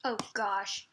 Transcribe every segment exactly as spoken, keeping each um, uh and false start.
Oh gosh.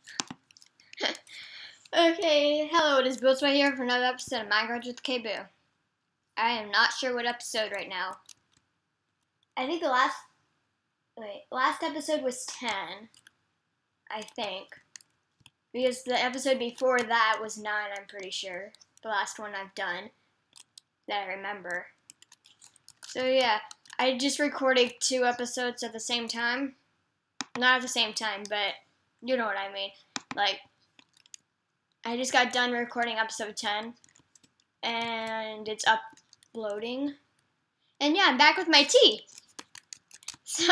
Okay, hello, it is Billsway here for another episode of Minecraft with K-Boo. I am not sure what episode right now. I think the last, wait, last episode was ten, I think. Because the episode before that was nine, I'm pretty sure. The last one I've done, that I remember. So yeah, I just recorded two episodes at the same time. Not at the same time, but you know what I mean. Like, I just got done recording episode ten, and it's uploading. And yeah, I'm back with my tea. So,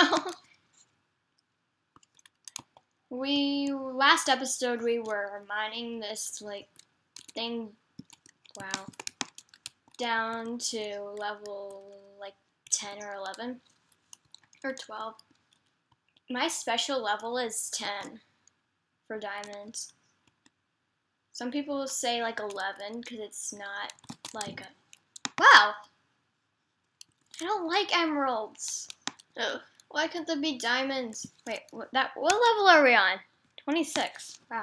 we, last episode we were mining this, like, thing, wow, down to level, like, ten or eleven, or twelve. My special level is ten for diamonds. Some people say like eleven because it's not like a... Wow! I don't like emeralds. Ugh. Why couldn't there be diamonds? Wait, what, that, what level are we on? twenty-six. Wow.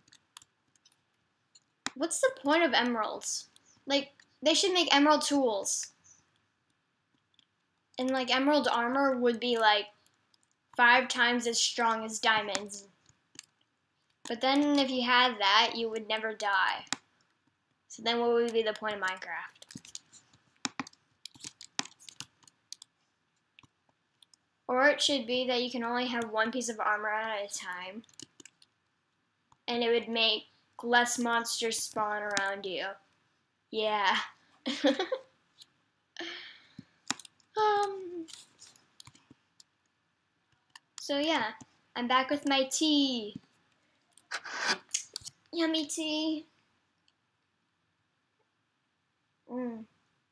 What's the point of emeralds? Like, they should make emerald tools. And like emerald armor would be like five times as strong as diamonds. But then if you had that, you would never die. So then what would be the point of Minecraft? Or it should be that you can only have one piece of armor at a time. And it would make less monsters spawn around you. Yeah. um. So yeah, I'm back with my tea. Yummy tea. Mm.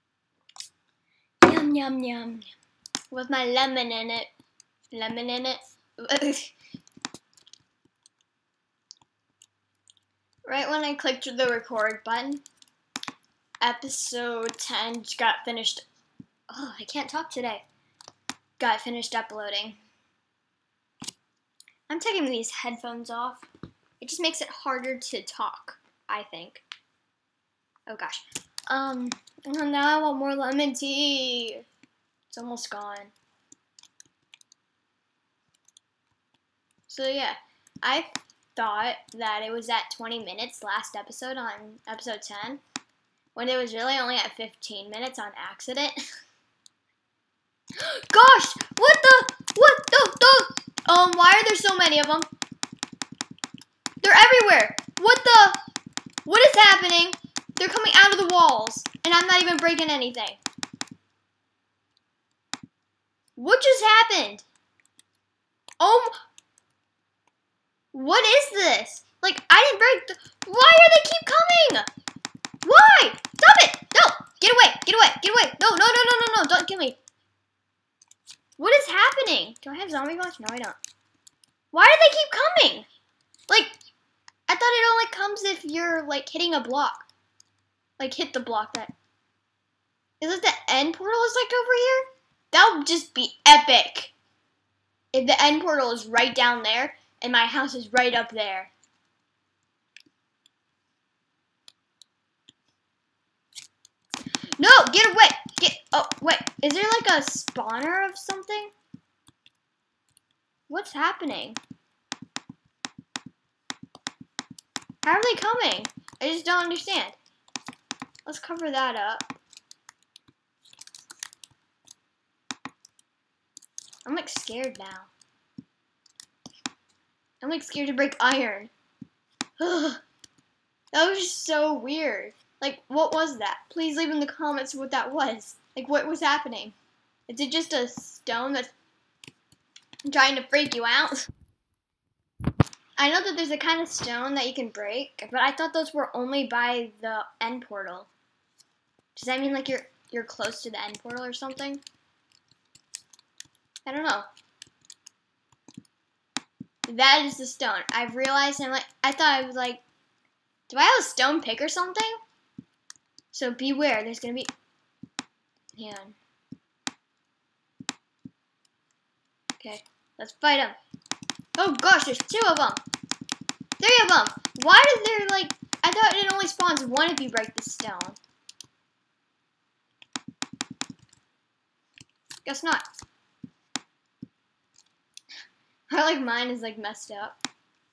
Yum, yum, yum. With my lemon in it. Lemon in it. Right when I clicked the record button, episode ten got finished. Oh, I can't talk today. Got finished uploading. I'm taking these headphones off. It just makes it harder to talk, I think. Oh gosh. Um, oh, now I want more lemon tea. It's almost gone. So yeah, I thought that it was at twenty minutes last episode on episode ten, when it was really only at fifteen minutes on accident. Gosh, what the, what the, the, um, why are there so many of them? They're everywhere. What the, what is happening? They're coming out of the walls, and I'm not even breaking anything. What just happened? Oh, what is this? Like, I didn't break the, why are they keep coming? Why? Stop it! No! Get away! Get away! Get away! No, no, no, no, no, no! Don't kill me! What is happening? Do I have zombie glitch? No, I don't. Why do they keep coming? Like, I thought it only comes if you're, like, hitting a block. Like, hit the block that... Is it the end portal is, like, over here? That would just be epic. If the end portal is right down there, and my house is right up there. No, get away! Get, oh, wait, is there like a spawner of something? What's happening? How are they coming? I just don't understand. Let's cover that up. I'm like scared now. I'm like scared to break iron. Ugh. That was just so weird. Like, what was that? Please leave in the comments what that was. Like, what was happening? Is it just a stone that's trying to freak you out? I know that there's a kind of stone that you can break, but I thought those were only by the end portal. Does that mean like you're you're close to the end portal or something? I don't know. That is the stone. I've realized, I'm like, I thought I was like, do I have a stone pick or something? So beware, there's gonna be, yeah. Okay, let's fight him. Oh gosh, there's two of them. Three of them. Why did there, like, I thought it only spawns one if you break the stone. Guess not. I like mine is like messed up.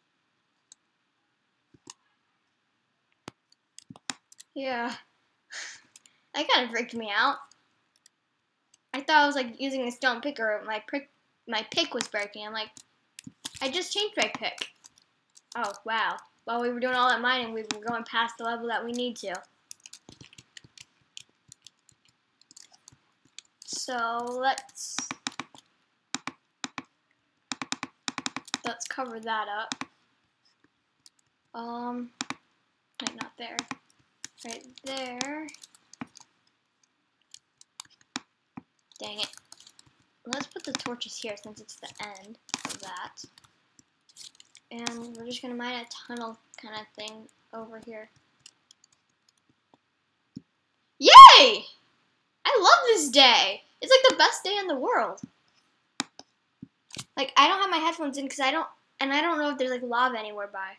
Yeah. That kind of freaked me out. I thought I was like using a stone picker. My pick, my pick was breaking. I'm like, I just changed my pick. Oh wow! While we were doing all that mining, we were going past the level that we need to. So let's let's cover that up. Um, wait, not there. Right there. Dang it. Let's put the torches here since it's the end of that. And we're just going to mine a tunnel kind of thing over here. Yay! I love this day. It's like the best day in the world. Like, I don't have my headphones in because I don't, and I don't know if there's like lava anywhere by.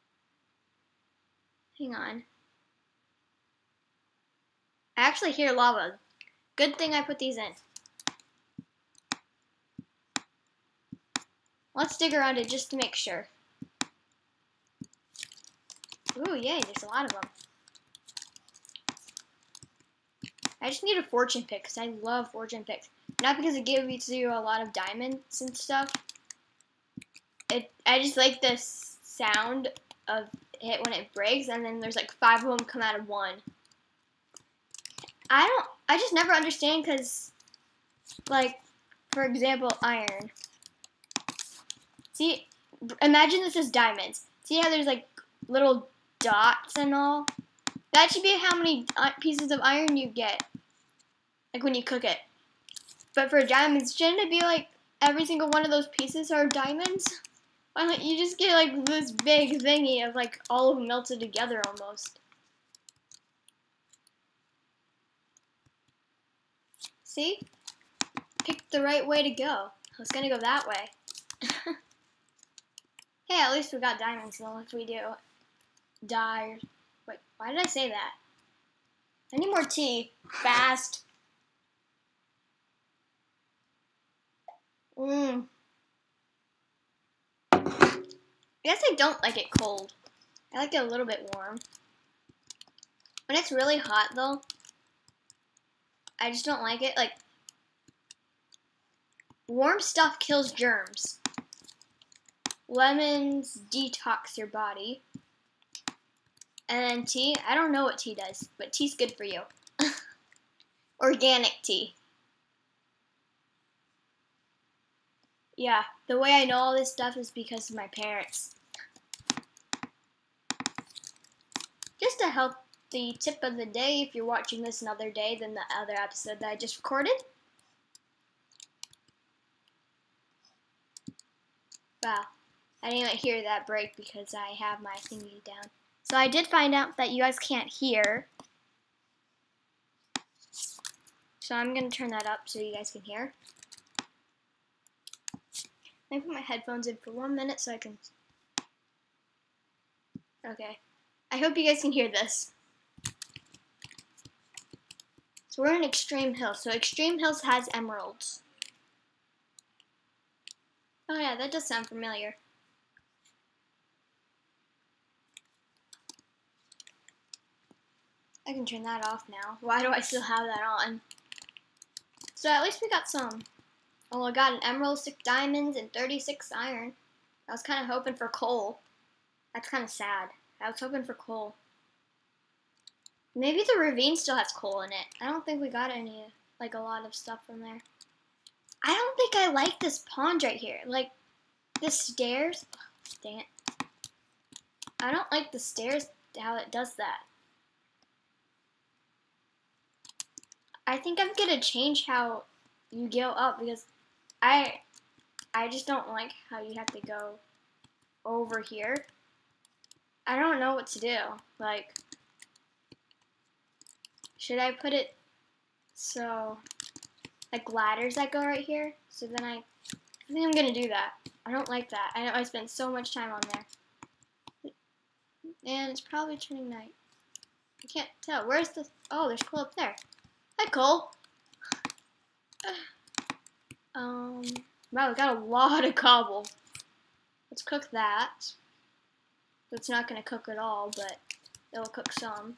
Hang on. I actually hear lava. Good thing I put these in. Let's dig around it just to make sure. Ooh, yay, there's a lot of them. I just need a fortune pick because I love fortune picks. Not because it gives you a lot of diamonds and stuff. It, I just like the sound of it when it breaks, and then there's like five of them come out of one. I don't, I just never understand because, like, for example, iron. See, imagine this is diamonds. See how there's like little dots and all? That should be how many pieces of iron you get, like when you cook it. But for diamonds, shouldn't it be like every single one of those pieces are diamonds? Why don't you just get like this big thingy of like all of them melted together almost? See? Picked the right way to go. I was gonna go that way. Hey, at least we got diamonds though. If we do die, wait, why did I say that? I need more tea, fast. Mmm. I guess I don't like it cold. I like it a little bit warm. When it's really hot though, I just don't like it. Like, warm stuff kills germs. Lemons detox your body. And then tea, I don't know what tea does, but tea's good for you. Organic tea. Yeah, the way I know all this stuff is because of my parents. Just a healthy tip of the day if you're watching this another day than the other episode that I just recorded. Wow. I didn't even hear that break because I have my thingy down. So I did find out that you guys can't hear. So I'm going to turn that up so you guys can hear. Let me put my headphones in for one minute so I can... Okay. I hope you guys can hear this. So we're in Extreme Hills. So Extreme Hills has emeralds. Oh yeah, that does sound familiar. I can turn that off now. Why do I still have that on? So at least we got some. Oh, I got an emerald, six diamonds, and thirty-six iron. I was kind of hoping for coal. That's kind of sad. I was hoping for coal. Maybe the ravine still has coal in it. I don't think we got any, like a lot of stuff from there. I don't think I like this pond right here. Like, the stairs. Oh, dang it. I don't like the stairs, how it does that. I think I'm gonna change how you go up because I I just don't like how you have to go over here. I don't know what to do. Like, should I put it so like ladders that go right here? So then I I think I'm gonna do that. I don't like that. I know I spent so much time on there. And it's probably turning night. I can't tell. Where's the... Oh, there's coal up there. Hi, Cole. Um, wow, we got a lot of cobble. Let's cook that. It's not going to cook at all, but it'll cook some.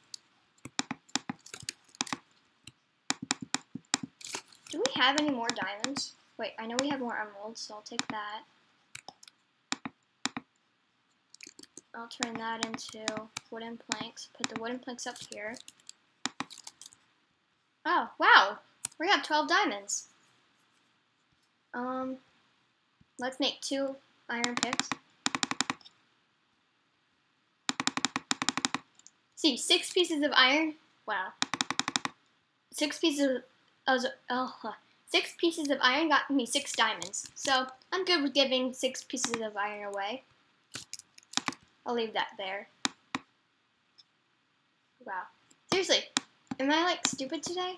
Do we have any more diamonds? Wait, I know we have more emeralds, so I'll take that. I'll turn that into wooden planks. Put the wooden planks up here. Oh, wow! We have twelve diamonds. Um, let's make two iron picks. See, six pieces of iron. Wow. Six pieces of oh, six pieces of iron got me six diamonds. So I'm good with giving six pieces of iron away. I'll leave that there. Wow. Seriously, am I like stupid today?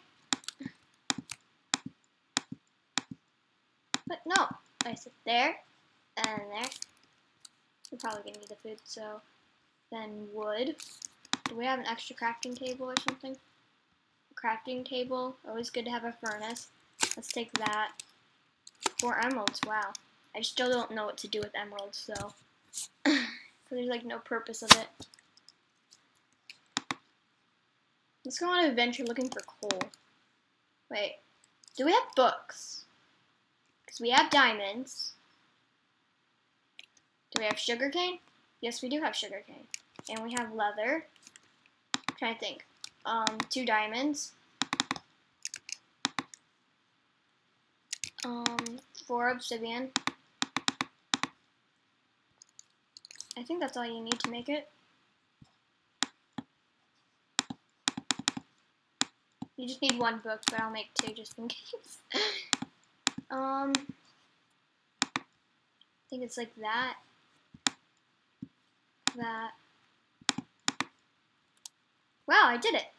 But no, I sit there and there. We're probably gonna need the food, so then wood. Do we have an extra crafting table or something? Crafting table, always good to have a furnace. Let's take that. Four emeralds, wow. I still don't know what to do with emeralds, so. So there's like no purpose of it. Let's go on an adventure looking for coal. Wait, do we have books? Because we have diamonds. Do we have sugarcane? Yes, we do have sugarcane. And we have leather. I'm trying to think. Um, two diamonds. Um, four obsidian. I think that's all you need to make it. You just need one book, but I'll make two just in case. um, I think it's like that. That. Wow, I did it.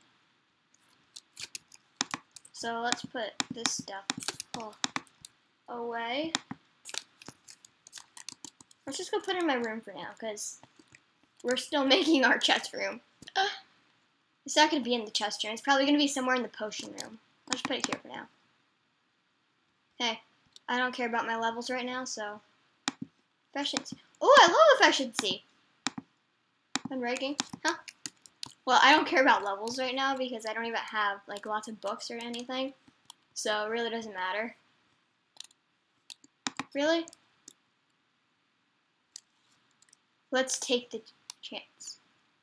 So let's put this stuff oh, away. Let's just go put it in my room for now, because we're still making our chest room. Uh, it's not going to be in the chest room. It's probably going to be somewhere in the potion room. I'll just put it here for now. Hey, I don't care about my levels right now, so... Efficiency. Oh, I love efficiency! I'm ranking. Huh? Well, I don't care about levels right now because I don't even have like lots of books or anything. So it really doesn't matter. Really? Let's take the chance.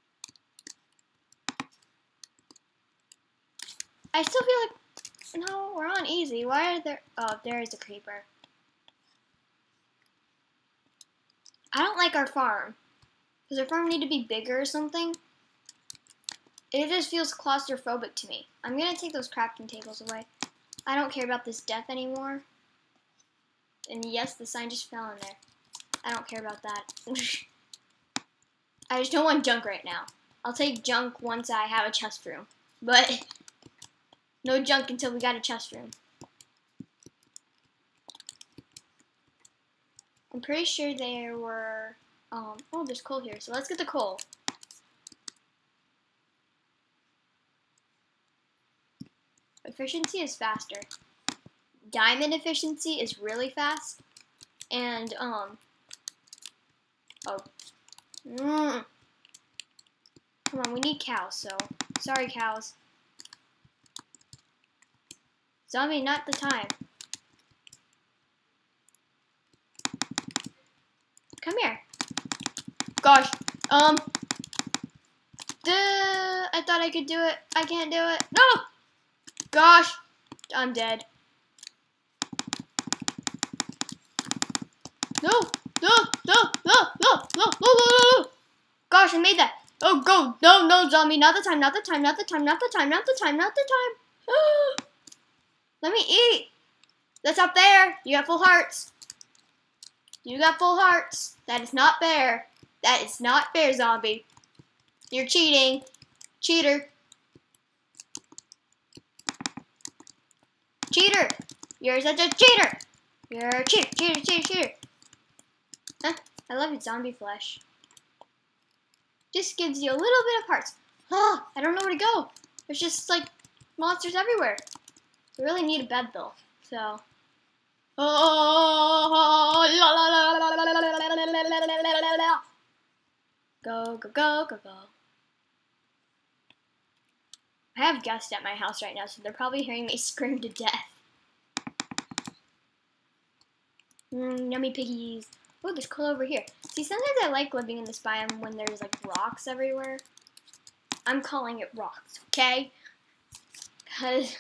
I still feel like, no, we're on easy. Why are there, oh, there is a creeper. I don't like our farm. Does our farm need to be bigger or something? It just feels claustrophobic to me. I'm going to take those crafting tables away. I don't care about this death anymore. And yes, the sign just fell in there. I don't care about that. I just don't want junk right now. I'll take junk once I have a chest room. But no junk until we got a chest room. I'm pretty sure there were... Um, oh, there's coal here. So let's get the coal. Efficiency is faster. Diamond efficiency is really fast. And, um... Oh. Mm. Come on, we need cows, so... Sorry, cows. Zombie, not the time. Come here. Gosh. Um... Duh, I thought I could do it. I can't do it. No! Gosh. I'm dead. No, no, no, no, no, no, no, no, no. Gosh, I made that. Oh, go. No, no, zombie. Not the time, not the time, not the time, not the time, not the time, not the time. Let me eat. That's not fair. You got full hearts. You got full hearts. That is not fair. That is not fair, zombie. You're cheating. Cheater. Cheater. You're such a cheater. Here, cheer, cheer, cheer, cheer. Huh? I love it, zombie flesh. Just gives you a little bit of hearts. Oh, I don't know where to go. There's just like monsters everywhere. We really need a bed though. So. Oh, la, la, la, la, la, la, la, la, la. Go, go, go, go, go. I have guests at my house right now, so they're probably hearing me scream to death. Mmm, yummy piggies. Oh, there's coal over here. See, sometimes I like living in this biome when there's like rocks everywhere. I'm calling it rocks, okay? Because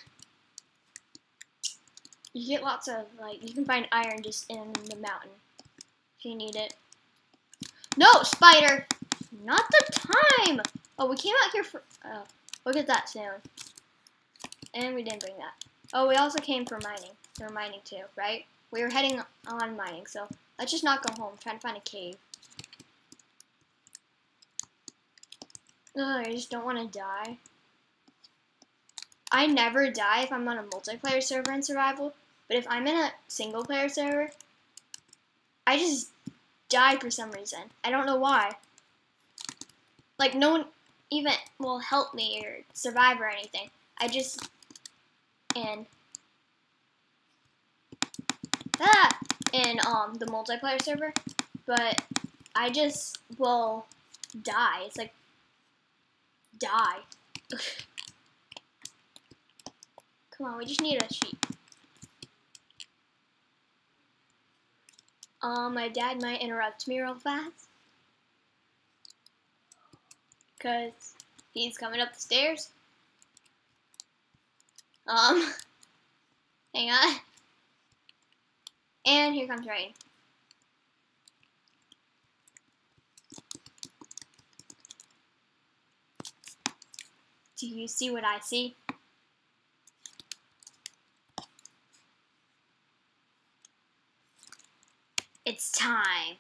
you get lots of, like, you can find iron just in the mountain if you need it. No, spider! Not the time! Oh, we came out here for, oh, look at that sound. And we didn't bring that. Oh, we also came for mining. We were mining too, right? We were heading on mining, so let's just not go home. I'm trying to find a cave. Ugh, I just don't want to die. I never die if I'm on a multiplayer server in survival, but if I'm in a single player server, I just die for some reason. I don't know why. Like, no one even will help me or survive or anything. I just, and, ah, in um the multiplayer server, but I just will die. It's like, die. Come on, we just need a sheep. Um, my dad might interrupt me real fast. Because he's coming up the stairs. Um, hang on. And here comes rain. Do you see what I see? It's time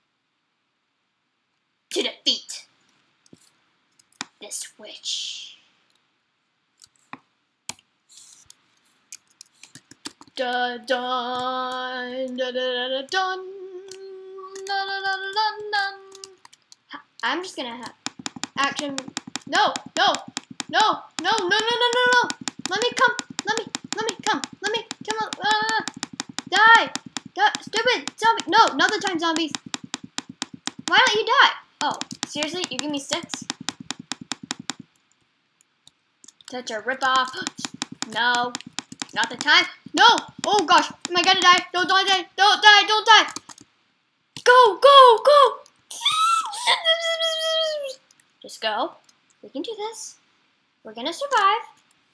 to defeat this witch. Da dun da da da da dun da da da da dun. I'm just gonna have action. No, no, no, no, no, no, no, no, no. Let me come. Let me, let me come. Let me come on. Uh, die. Die. Stupid zombie. No, not the time zombies. Why don't you die? Oh, seriously? You give me sticks? Such a ripoff. No, not the time. No. Oh gosh. Am I gonna die? Don't die. Don't die. Don't die. Go, go, go. Just go. We can do this. We're gonna survive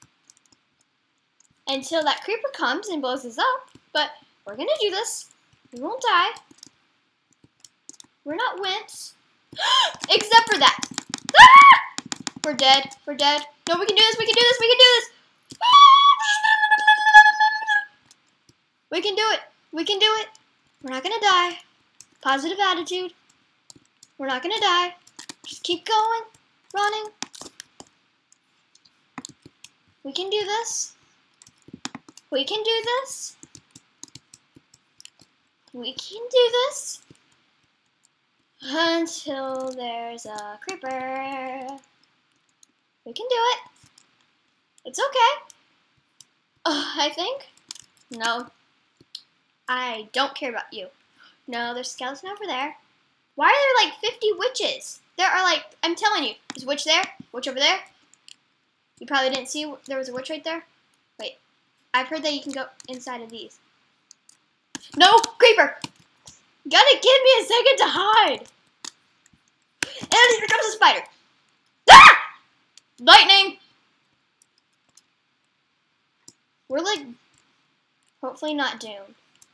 until that creeper comes and blows us up, but we're gonna do this. We won't die. We're not wimps. Except for that. Ah! We're dead. We're dead. No, we can do this. We can do this. We can do this. We can do it. We can do it. We're not gonna die. Positive attitude. We're not gonna die. Just keep going. Running. We can do this. We can do this. We can do this. Until there's a creeper. We can do it. It's okay. Uh, I think. No. I don't care about you. No, there's a skeleton over there. Why are there like fifty witches? There are like, I'm telling you, there's a witch there, witch over there. You probably didn't see there was a witch right there. Wait, I've heard that you can go inside of these. No, creeper! You gotta give me a second to hide. And here comes a spider. Ah! Lightning! We're like, hopefully not doomed.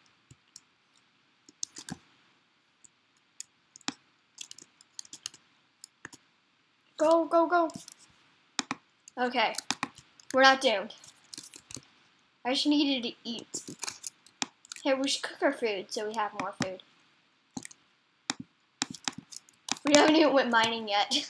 Go, go, go. Okay. We're not doomed. I just needed to eat. Hey, we should cook our food so we have more food. We haven't even went mining yet.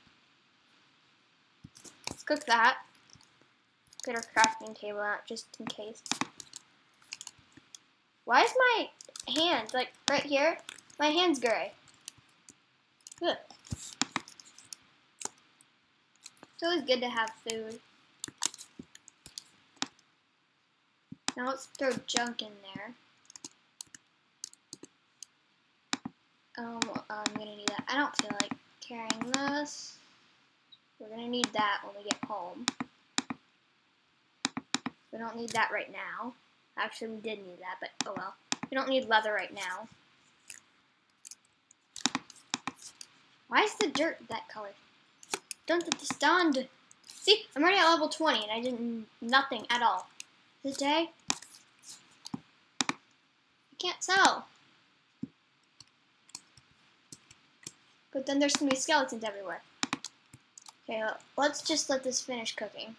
Let's cook that. Get our crafting table out just in case. Why is my hand, like, right here? My hand's gray. Good. It's always good to have food. Now let's throw junk in there. Um, I'm gonna need that. I don't feel like carrying this. We're gonna need that when we get home. We don't need that right now. Actually, we did need that, but oh well. We don't need leather right now. Why is the dirt that color? Don't understand. See, I'm already at level twenty and I did nothing at all. Today, I can't tell. But then there's gonna be skeletons everywhere. Okay, well, let's just let this finish cooking.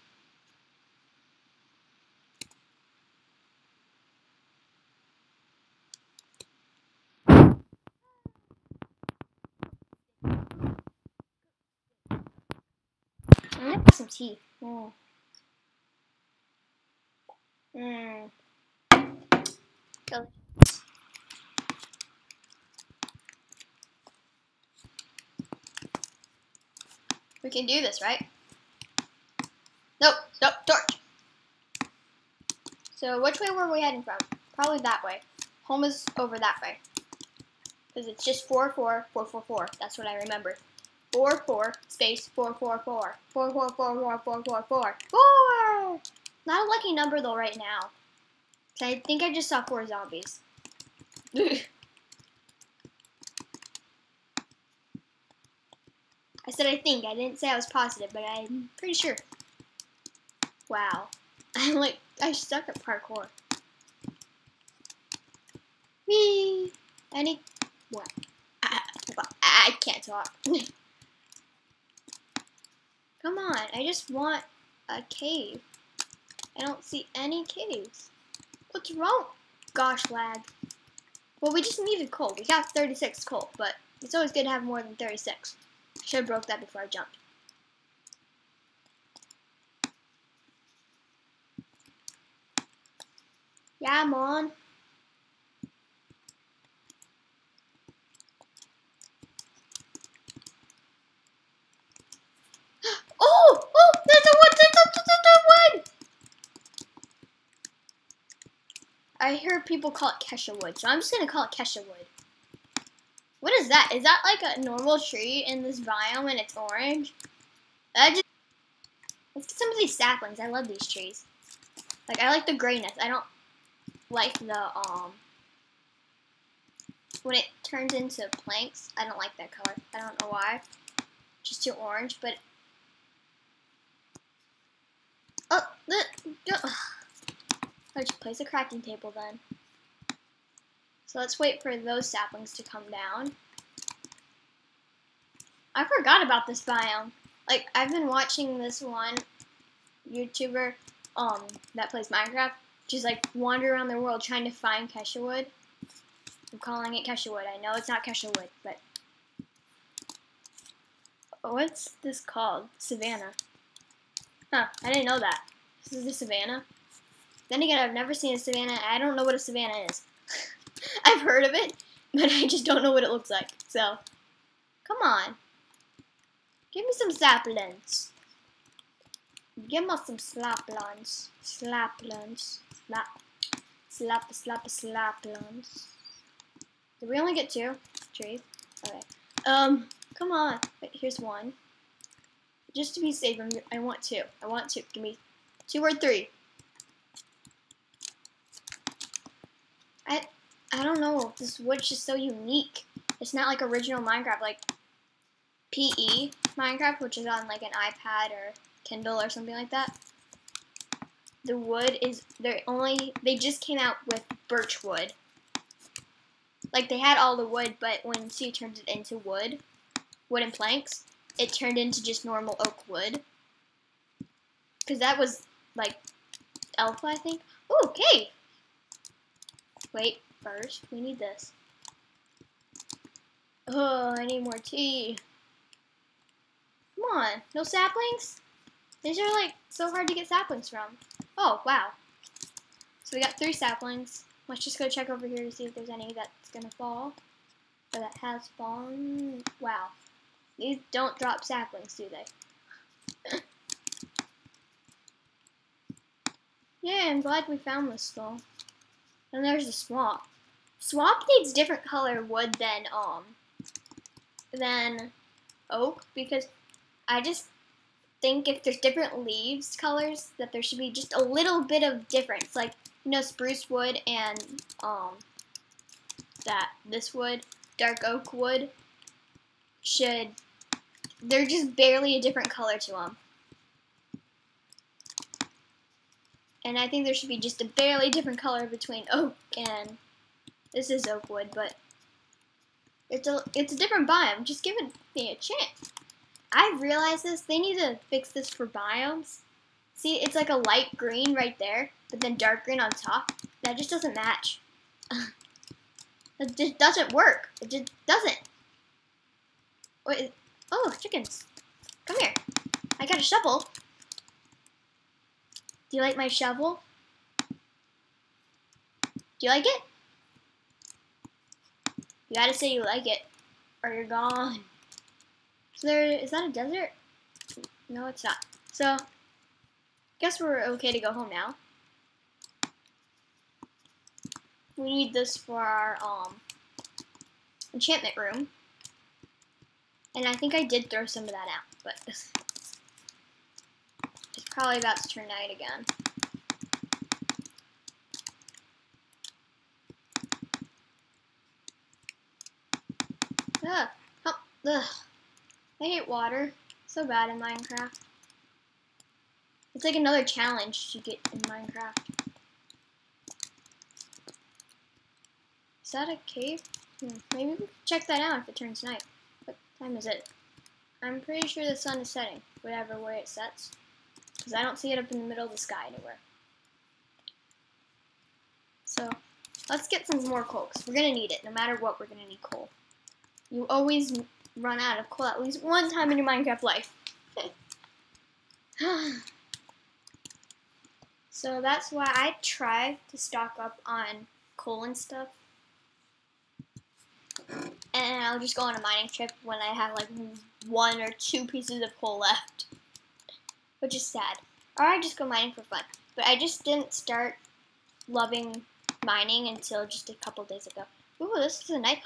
I'm gonna put some tea. Oh. Mmm. We can do this, right? Nope, nope, torch. So which way were we heading from? Probably that way. Home is over that way. Because it's just four, four, four, four, four. That's what I remember. Four, four, space, four, four, four. Four, four, four, four, four, four, four. Four! Not a lucky number though right now. I think I just saw four zombies. I said I think. I didn't say I was positive, but I'm pretty sure. Wow. I'm like, I suck at parkour. Whee! Any... What? I, I can't talk. Come on, I just want a cave. I don't see any caves. What's wrong? Gosh, lag. Well, we just needed coal. We got thirty-six coal, but it's always good to have more than thirty-six. I should have broke that before I jumped. Yeah, I'm on. Oh! Oh! There's a wood! There's a, there's a wood! I hear people call it Kesha wood, so I'm just gonna call it Kesha wood. What is that? Is that like a normal tree in this biome and it's orange? I just... Let's get some of these saplings. I love these trees. Like, I like the grayness. I don't like the, um... when it turns into planks, I don't like that color. I don't know why. Just too orange, but... Oh! The... I'll just place a crafting table then. So let's wait for those saplings to come down. I forgot about this biome. Like, I've been watching this one YouTuber um, that plays Minecraft. Just like wander around the world trying to find Kesha wood. I'm calling it Kesha wood. I know it's not Kesha wood, but... What's this called? Savannah. Huh, I didn't know that. This is the savannah. Then again, I've never seen a savannah. I don't know what a savannah is. I've heard of it, but I just don't know what it looks like. So, come on. Give me some saplings. Give me some slaplings. Slaplings. Slap. Slap, slap, slaplings. Did we only get two trees? Okay. Um, come on. Wait, here's one. Just to be safe, I'm, I want two. I want two. Give me two or three. I I don't know. This wood's just so unique. It's not like original Minecraft, like P E Minecraft, which is on like an iPad or Kindle or something like that. The wood is they're only they just came out with birch wood. Like they had all the wood, but when C turned it into wood, wooden planks, it turned into just normal oak wood. Cause that was like alpha, I think. Ooh, cave. Wait, first we need this. Oh, I need more tea. Come on, no saplings? These are like so hard to get saplings from. Oh, wow. So we got three saplings. let's just go check over here to see if there's any that's gonna fall. Or that has fallen. Wow. These don't drop saplings, do they? Yeah, I'm glad we found this though. And there's the swamp. Swamp needs different color wood than um than oak, because I just think if there's different leaves colors that there should be just a little bit of difference. Like, you know, spruce wood and um that this wood, dark oak wood, should, they're just barely a different color to them. And I think there should be just a barely different color between oak and, this is oak wood, but it's a it's a different biome. Just give it me a chance. I realized this. They need to fix this for biomes. See, it's like a light green right there, but then dark green on top. That just doesn't match. It just doesn't work. It just doesn't. Wait. Oh, chickens. Come here. I got a shovel. Do you like my shovel? Do you like it? You gotta say you like it, or you're gone. So there, is that a desert? No, it's not. So, guess we're okay to go home now. We need this for our um enchantment room. And I think I did throw some of that out, but it's probably about to turn night again. Ugh. Oh, ugh. I hate water. So bad in Minecraft. It's like another challenge to get in Minecraft. Is that a cave? Hmm. Maybe we can check that out if it turns night. What time is it? I'm pretty sure the sun is setting, whatever way it sets. Because I don't see it up in the middle of the sky anywhere. So, let's get some more coal, because we're going to need it. No matter what, we're going to need coal. You always run out of coal at least one time in your Minecraft life. So that's why I try to stock up on coal and stuff. And I'll just go on a mining trip when I have like one or two pieces of coal left. Which is sad. Or I just go mining for fun. But I just didn't start loving mining until just a couple days ago. Ooh, this is a nice...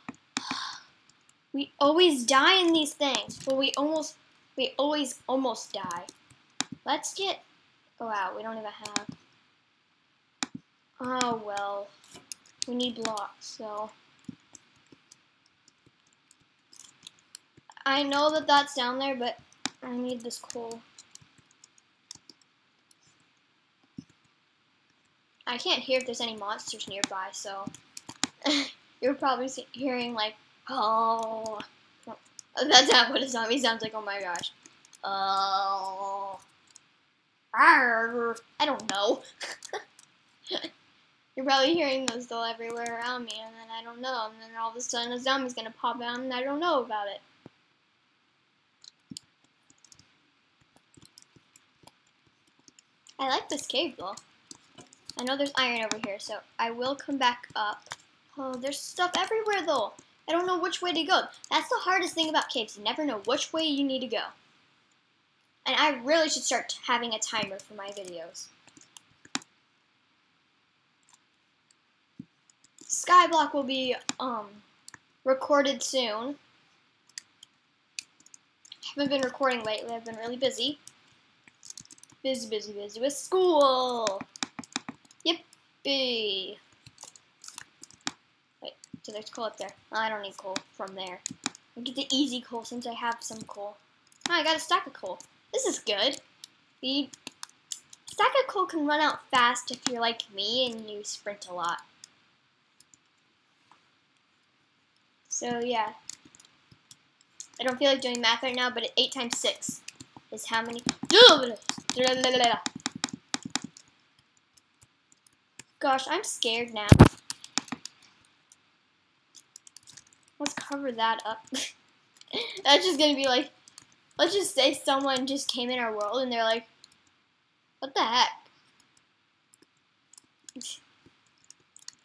We always die in these things. Well, we almost, we always almost die. Let's get, oh wow, we don't even have, oh well, we need blocks, so. I know that that's down there, but I need this coal. I can't hear if there's any monsters nearby, so you're probably hearing like, oh, that's not what a zombie sounds like, oh my gosh. Oh, arr, I don't know. You're probably hearing those though everywhere around me, and then I don't know, and then all of a sudden a zombie's gonna pop out and I don't know about it. I like this cave though. I know there's iron over here, so I will come back up. Oh, there's stuff everywhere though. I don't know which way to go. That's the hardest thing about caves. You never know which way you need to go. And I really should start having a timer for my videos. Skyblock will be um, recorded soon. I haven't been recording lately. I've been really busy. Busy, busy, busy with school. Yippee. Wait, so there's coal up there. Oh, I don't need coal from there. I get the easy coal since I have some coal. Oh, I got a stack of coal. This is good. The stack of coal can run out fast if you're like me and you sprint a lot. So yeah. I don't feel like doing math right now, but eight times six is how many? Gosh, I'm scared now. Let's cover that up. That's just gonna be like, let's just say someone just came in our world and they're like, what the heck?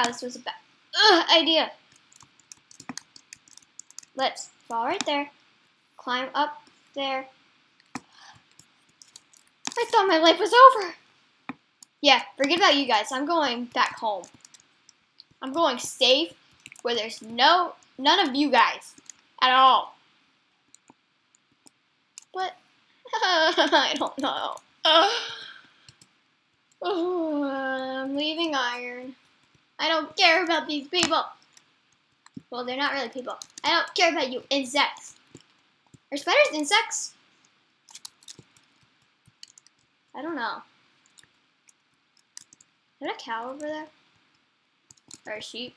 Wow, this was a bad Ugh, idea. Let's fall right there. Climb up there. I thought my life was over. Yeah, forget about you guys. I'm going back home. I'm going safe where there's no, none of you guys at all. But, I don't know. Uh, oh, I'm leaving Iron. I don't care about these people. Well, they're not really people. I don't care about you insects. Are spiders insects? I don't know. Is there a cow over there? Or a sheep?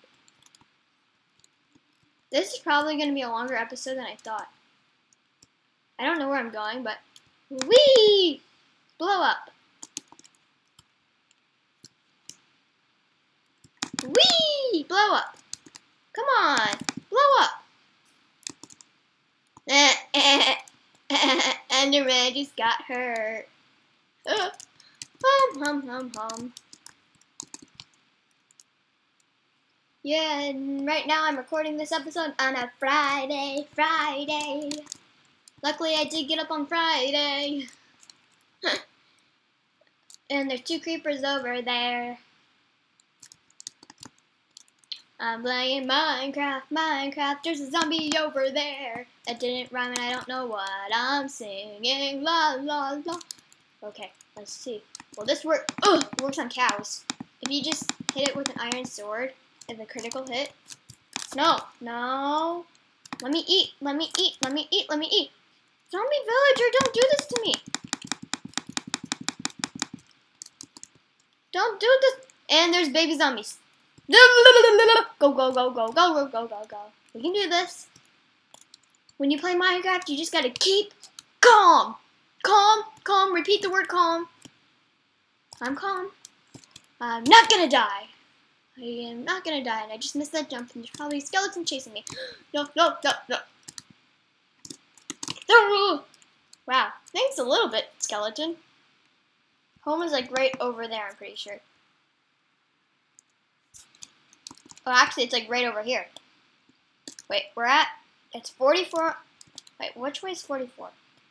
This is probably going to be a longer episode than I thought. I don't know where I'm going, but... Whee! Blow up. Whee! Blow up. Come on. Blow up. Enderman just got hurt. Uh, hum, hum, hum, hum. Yeah, and right now I'm recording this episode on a Friday, Friday. Luckily I did get up on Friday. And there's two creepers over there. I'm playing Minecraft, Minecraft, there's a zombie over there. That didn't rhyme and I don't know what I'm singing, la la la. Okay, let's see. Well, this work ugh, works on cows. If you just hit it with an iron sword and the critical hit. No, no. Let me eat, let me eat, let me eat, let me eat. Zombie villager, don't do this to me. Don't do this. And there's baby zombies. Go, go, go, go, go, go, go, go, go. We can do this. When you play Minecraft, you just gotta keep calm. Calm, calm, repeat the word calm. I'm calm. I'm not gonna die. I am not gonna die, and I just missed that jump, and there's probably a skeleton chasing me. No, no, no, no. No. Wow, thanks a little bit, skeleton. Home is like right over there, I'm pretty sure. Oh, actually, it's like right over here. Wait, we're at, it's forty-four. Wait, which way is forty-four?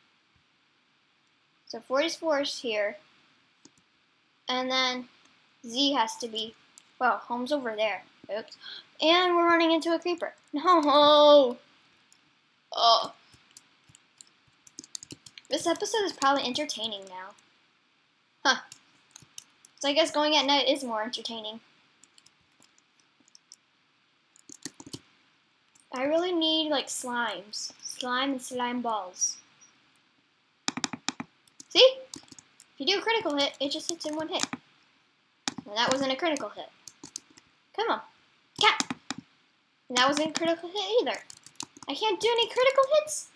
So forty-four is here. And then Z has to be, well, home's over there. Oops. And we're running into a creeper. No. Oh. This episode is probably entertaining now. Huh. So I guess going at night is more entertaining. I really need, like, slimes. Slime and slime balls. See? If you do a critical hit, it just hits in one hit. And that wasn't a critical hit. Come on. Cat! And that wasn't a critical hit either. I can't do any critical hits?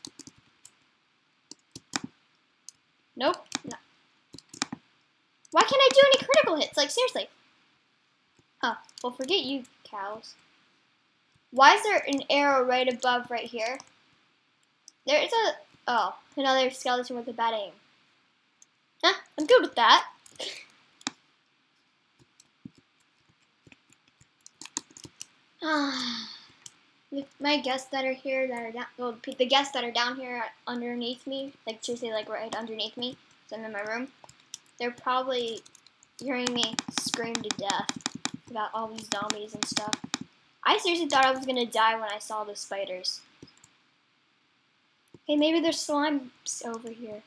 Nope. No. Why can't I do any critical hits? Like, seriously. Huh. Well, forget you, cows. Why is there an arrow right above right here? There is a... Oh, another skeleton with a bad aim. Huh, I'm good with that. My guests that are here, that are down... Well, the guests that are down here underneath me, like, seriously, like, right underneath me, so I'm in my room, they're probably hearing me scream to death about all these zombies and stuff. I seriously thought I was gonna die when I saw the spiders. Okay, maybe there's slimes over here.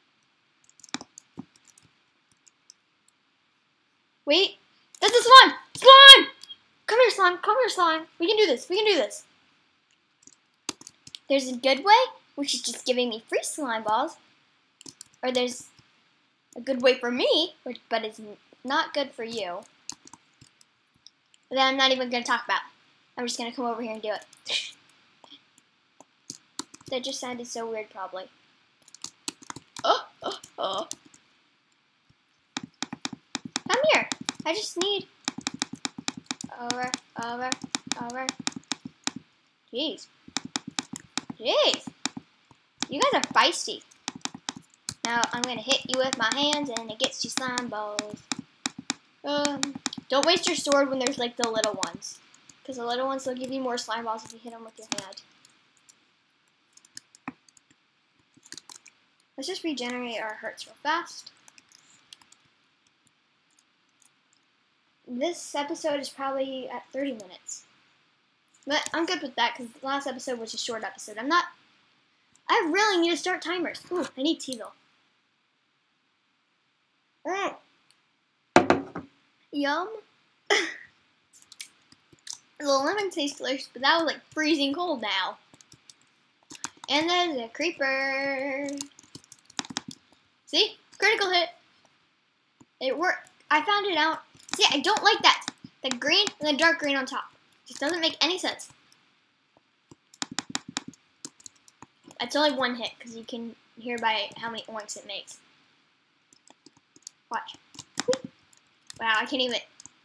Wait, that's a slime! Slime! Come here, slime, come here, slime. We can do this, we can do this. There's a good way, which is just giving me free slime balls. Or there's a good way for me, which, but it's not good for you. That I'm not even gonna talk about. I'm just gonna come over here and do it. That just sounded so weird, probably. Oh, oh, oh. Come here. I just need... Over, over, over. Jeez. Jeez. You guys are feisty. Now, I'm gonna hit you with my hands, and it gets you slime balls. Um, Don't waste your sword when there's like the little ones. Because the little ones will give you more slime balls if you hit them with your hand. Let's just regenerate our hearts real fast. This episode is probably at thirty minutes. But I'm good with that because the last episode was a short episode. I'm not... I really need to start timers. Ooh, I need tea though. Mm. Yum. The lemon tastes delicious, but that was like freezing cold now. And there's a creeper. See? Critical hit. It worked. I found it out. See, I don't like that. The green and the dark green on top. Just doesn't make any sense. It's only one hit because you can hear by how many oinks it makes. Watch. Wow, I can't even.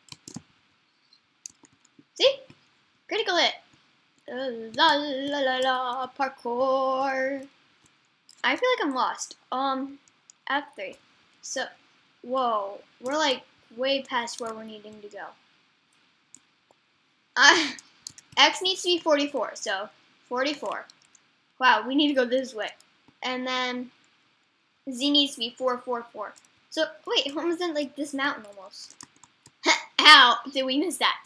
See? Critical hit. Uh, la la la la parkour. I feel like I'm lost. Um, F three. So, whoa, we're like way past where we're needing to go. Uh, X needs to be forty-four, so forty-four. Wow, we need to go this way. And then Z needs to be four four four. So, wait, almost in like this mountain almost. How did we miss that?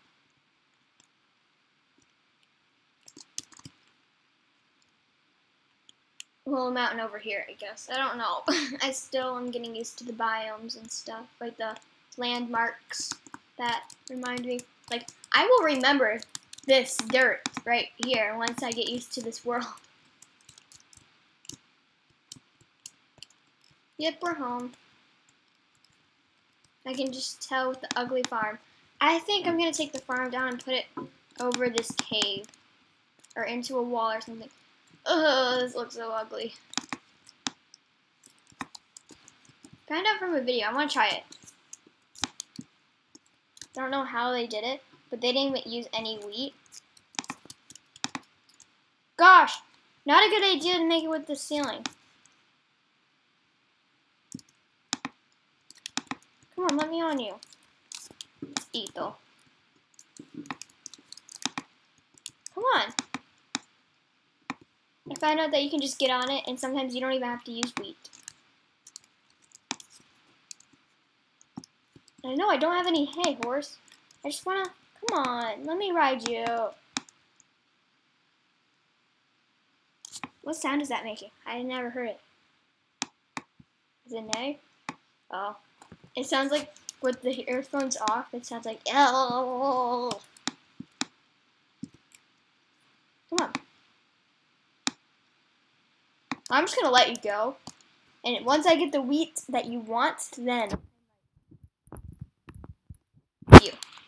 A little mountain over here, I guess. I don't know. I still am getting used to the biomes and stuff, like the landmarks that remind me. Like, I will remember this dirt right here once I get used to this world. Yep, we're home. I can just tell with the ugly farm. I think I'm going to take the farm down and put it over this cave. Or into a wall or something. Ugh, this looks so ugly. Found out from a video. I want to try it. I don't know how they did it, but they didn't even use any wheat. Gosh, not a good idea to make it with the ceiling. Come on, let me on you. Let's eat though. Come on. I found out that you can just get on it, and sometimes you don't even have to use wheat. I know I don't have any hay, horse. I just wanna, come on, let me ride you. What sound is that making? I never heard it. Is it neigh? Oh. It sounds like with the earphones off, it sounds like, oh. Come on. I'm just gonna let you go. And once I get the wheat that you want, then you.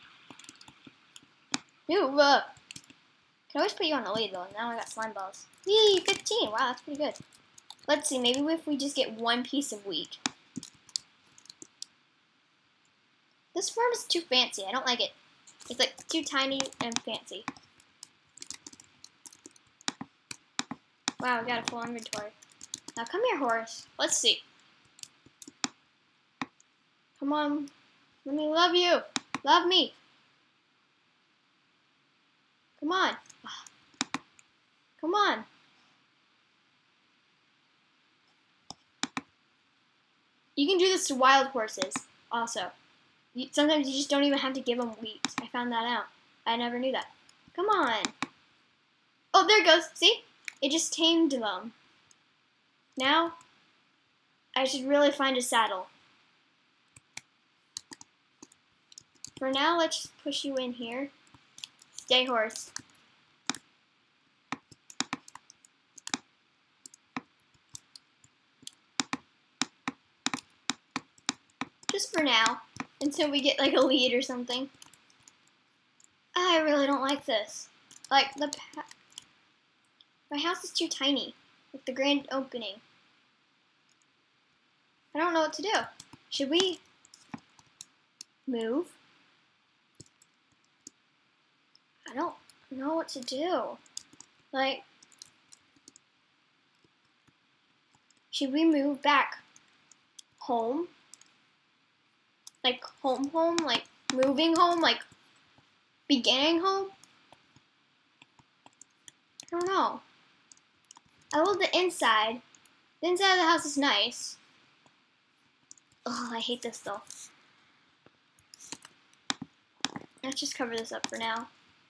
Move up. Can always put you on the lead though. Now I got slime balls. Yee, fifteen. Wow, that's pretty good. Let's see. Maybe if we just get one piece of wheat. This farm is too fancy. I don't like it. It's like too tiny and fancy. Wow, we got a full inventory. Now come here, horse. Let's see. Come on. Let me love you. Love me. Come on. Come on. You can do this to wild horses also. You, sometimes you just don't even have to give them wheat. I found that out. I never knew that. Come on. Oh, there it goes. See? It just tamed them. Now, I should really find a saddle. For now, let's just push you in here. Stay, horse. Just for now, until we get like a lead or something. I really don't like this. Like, the my house is too tiny with the grand opening. I don't know what to do. Should we move? I don't know what to do. Like, should we move back home? Like home home? Like moving home, like beginning home. I don't know. I love the inside. The inside of the house is nice. Oh, I hate this though. Let's just cover this up for now.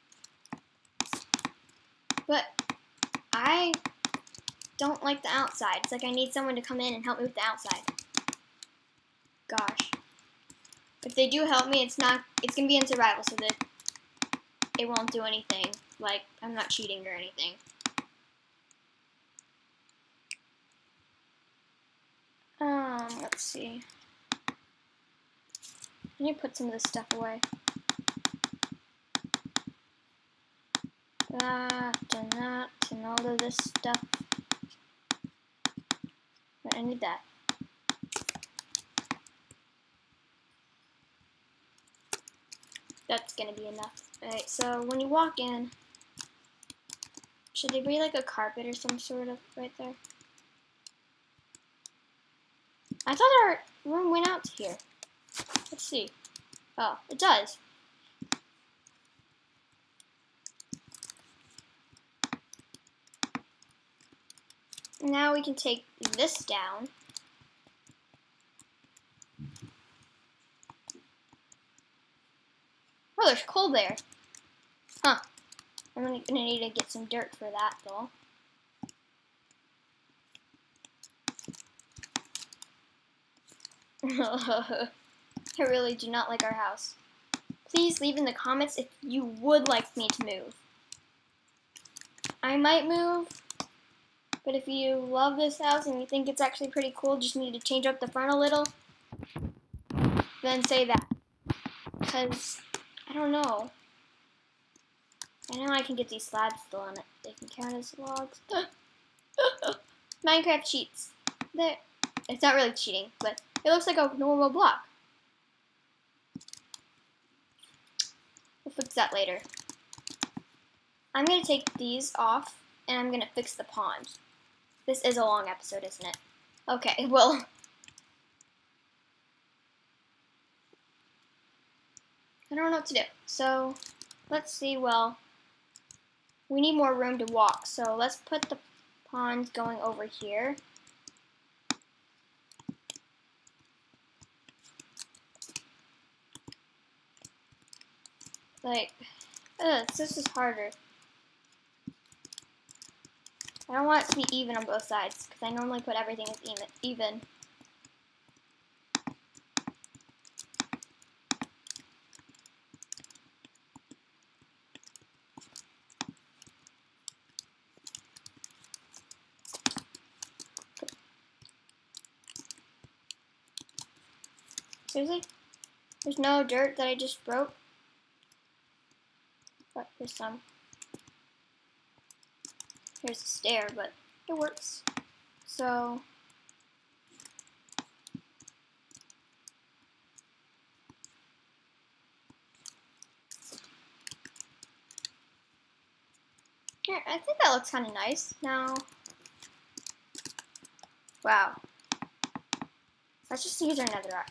But I don't like the outside. It's like I need someone to come in and help me with the outside. Gosh. If they do help me, it's not, it's gonna be in survival, so that it won't do anything. Like, I'm not cheating or anything. Um, let's see. I need to put some of this stuff away. That and that and all of this stuff. I need that. That's gonna be enough. Alright, so when you walk in, should there be like a carpet or some sort of right there? I thought our room went out to here. Let's see. Oh, it does. Now we can take this down. Oh, there's coal there. Huh. I'm gonna need to get some dirt for that, though. I really do not like our house. Please leave in the comments if you would like me to move. I might move, but if you love this house and you think it's actually pretty cool, just need to change up the front a little, then say that. Because, I don't know. I know I can get these slabs still on it. They can count as logs. Minecraft cheats. There. It's not really cheating, but it looks like a normal block. We'll fix that later. I'm going to take these off, and I'm going to fix the pond. This is a long episode, isn't it? Okay, well. I don't know what to do. So, let's see, well, we need more room to walk. So, let's put the pond going over here. Like, ugh, this is harder. I don't want it to be even on both sides, because I normally put everything as even. Seriously? There's no dirt that I just broke? But there's some. Here's a stair, but it works. So, here, I think that looks kind of nice. Now, wow. Let's just use our netherrack.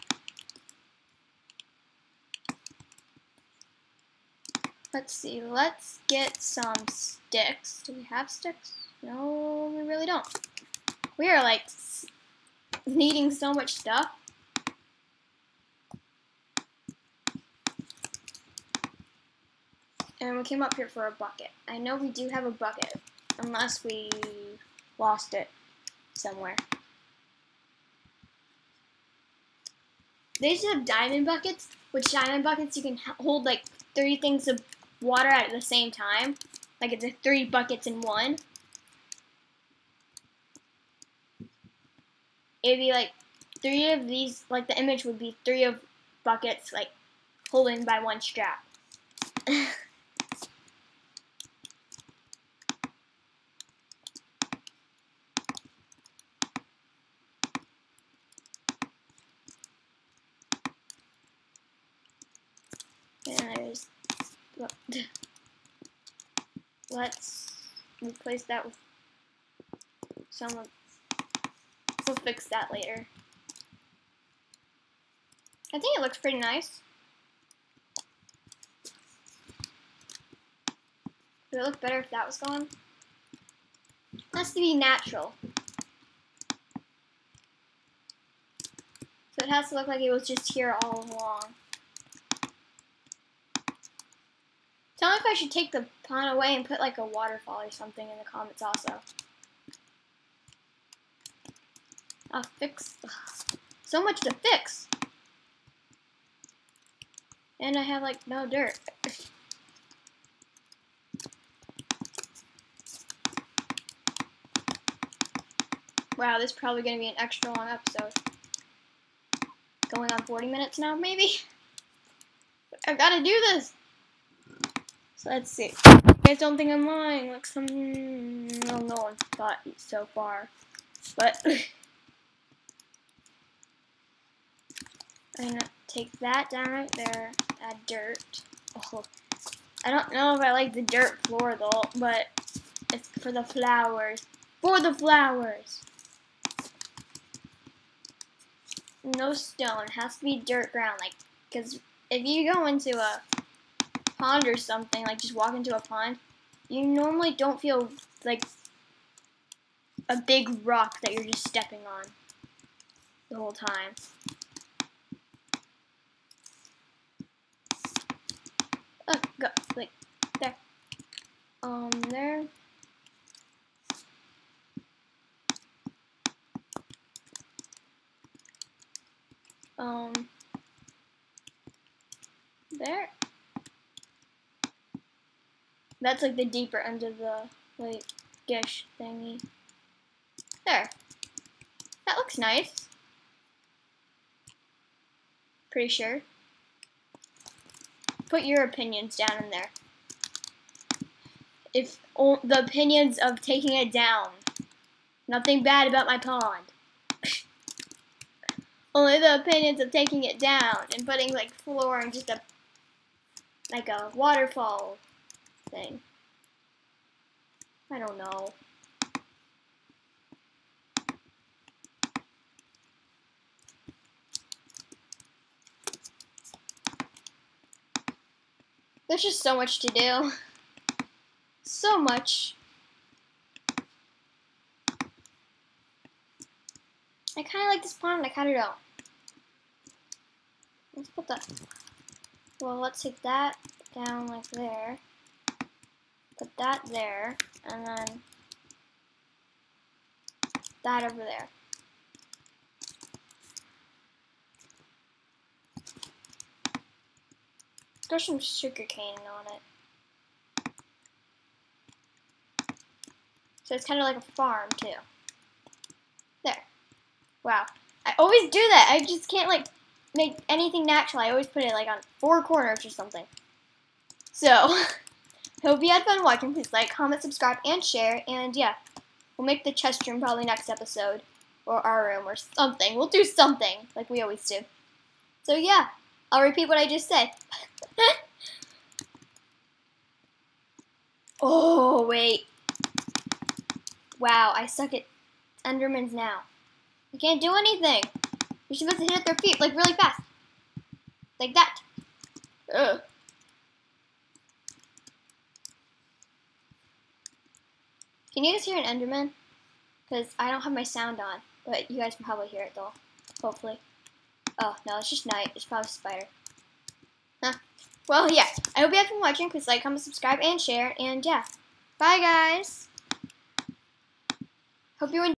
Let's see, let's get some sticks. Do we have sticks? No, we really don't. We are like needing so much stuff. And we came up here for a bucket. I know we do have a bucket, unless we lost it somewhere. They just have diamond buckets, which diamond buckets you can hold like three things of water at the same time. Like it's a three buckets in one. It'd be like three of these, like the image would be three of buckets like holding by one strap. And there's, let's replace that with some of, we'll fix that later. I think it looks pretty nice. Would it look better if that was gone? It has to be natural. So it has to look like it was just here all along. Tell me if I should take the pond away and put like a waterfall or something in the comments also. I'll fix. Ugh, so much to fix. And I have like no dirt. Wow, this is probably going to be an extra long episode. Going on forty minutes now, maybe? I've got to do this! So let's see. You guys don't think I'm lying, like some... No, no one thought so far. But... I'm going to take that down right there, add dirt. Oh, I don't know if I like the dirt floor though, but it's for the flowers. For the flowers! No stone. It has to be dirt ground, like, because if you go into a pond or something, like just walk into a pond, you normally don't feel like a big rock that you're just stepping on the whole time. Oh, go, like, there. Um, there. Um, there. That's like the deeper end of the, like, dish thingy. There. That looks nice. Pretty sure. Put your opinions down in there. If o the opinions of taking it down. Nothing bad about my pond. Only the opinions of taking it down and putting like floor and just a like a waterfall thing. I don't know. There's just so much to do. So much. I kind of like this pond, and I kind of don't. Let's put that. Well, let's take that down like there. Put that there, and then that over there. Throw some sugar cane on it. So it's kind of like a farm too. There. Wow. I always do that. I just can't like make anything natural. I always put it like on four corners or something. So, hope you had fun watching. Please like, comment, subscribe, and share. And yeah, we'll make the chest room probably next episode. Or our room or something. We'll do something like we always do. So yeah, I'll repeat what I just said. Oh, wait. Wow, I suck at Endermans now. I can't do anything. You're supposed to hit at their feet, like, really fast. Like that. Ugh. Can you guys hear an Enderman? Because I don't have my sound on. But you guys can probably hear it, though. Hopefully. Oh, no, it's just night. It's probably a spider. Huh. Well, yeah. I hope you have been watching. Please like, comment, subscribe, and share. And, yeah. Bye, guys. Hope you enjoyed.